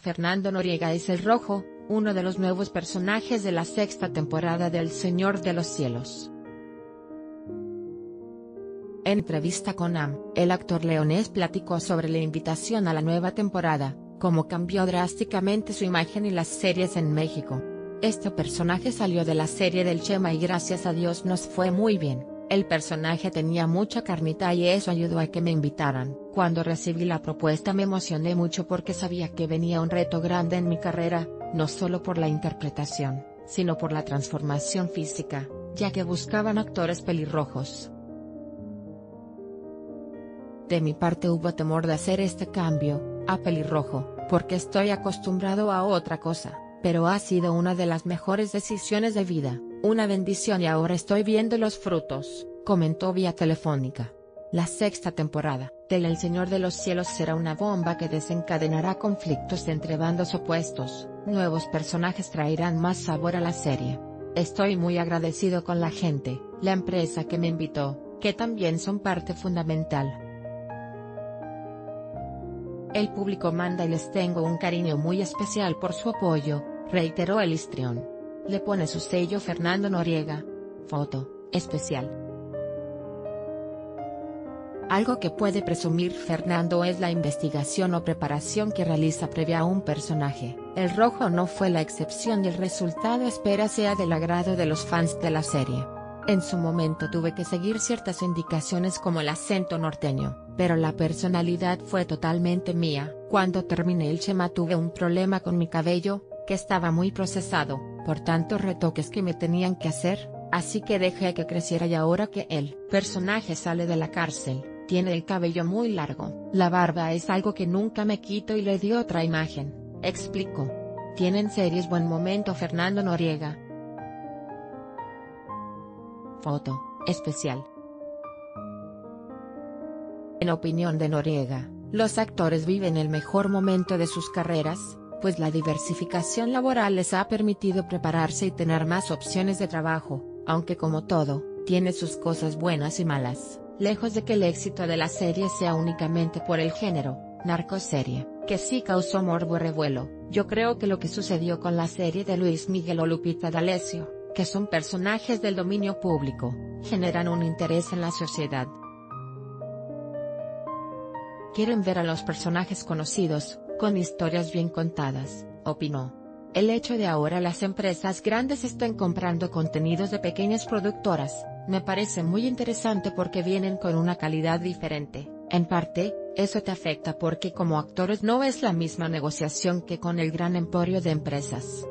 Fernando Noriega es el Rojo, uno de los nuevos personajes de la sexta temporada de El Señor de los Cielos. En entrevista con AM, el actor leonés platicó sobre la invitación a la nueva temporada, cómo cambió drásticamente su imagen y las series en México. Este personaje salió de la serie del Chema y gracias a Dios nos fue muy bien. El personaje tenía mucha carnita y eso ayudó a que me invitaran. Cuando recibí la propuesta me emocioné mucho porque sabía que venía un reto grande en mi carrera, no solo por la interpretación, sino por la transformación física, ya que buscaban actores pelirrojos. De mi parte hubo temor de hacer este cambio, a pelirrojo, porque estoy acostumbrado a otra cosa, pero ha sido una de las mejores decisiones de vida, una bendición y ahora estoy viendo los frutos, comentó vía telefónica. La sexta temporada, de El Señor de los Cielos será una bomba que desencadenará conflictos entre bandos opuestos, nuevos personajes traerán más sabor a la serie. Estoy muy agradecido con la gente, la empresa que me invitó, que también son parte fundamental. El público manda y les tengo un cariño muy especial por su apoyo, reiteró el histrión. Le pone su sello Fernando Noriega. Foto especial. Algo que puede presumir Fernando es la investigación o preparación que realiza previa a un personaje. El Rojo no fue la excepción y el resultado espera sea del agrado de los fans de la serie. En su momento tuve que seguir ciertas indicaciones como el acento norteño, pero la personalidad fue totalmente mía. Cuando terminé el Chema tuve un problema con mi cabello, que estaba muy procesado, por tantos retoques que me tenían que hacer, así que dejé que creciera y ahora que el personaje sale de la cárcel, tiene el cabello muy largo. La barba es algo que nunca me quito y le dio otra imagen, explicó. Tienen series buen momento Fernando Noriega. Foto especial. En opinión de Noriega, los actores viven el mejor momento de sus carreras, pues la diversificación laboral les ha permitido prepararse y tener más opciones de trabajo, aunque como todo, tiene sus cosas buenas y malas, lejos de que el éxito de la serie sea únicamente por el género, narcoserie, que sí causó morbo y revuelo. Yo creo que lo que sucedió con la serie de Luis Miguel o Lupita D'Alessio, que son personajes del dominio público, generan un interés en la sociedad. Quieren ver a los personajes conocidos, con historias bien contadas, opinó. El hecho de ahora las empresas grandes estén comprando contenidos de pequeñas productoras, me parece muy interesante porque vienen con una calidad diferente. En parte, eso te afecta porque como actores no es la misma negociación que con el gran emporio de empresas.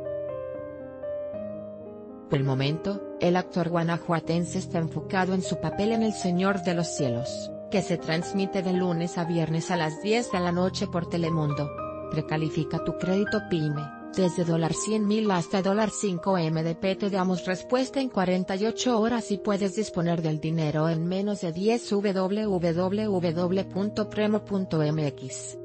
Por el momento, el actor guanajuatense está enfocado en su papel en El Señor de los Cielos, que se transmite de lunes a viernes a las 10 de la noche por Telemundo. Precalifica tu crédito PYME, desde $100,000 hasta $5 MDP te damos respuesta en 48 horas y puedes disponer del dinero en menos de 10 www.premo.mx.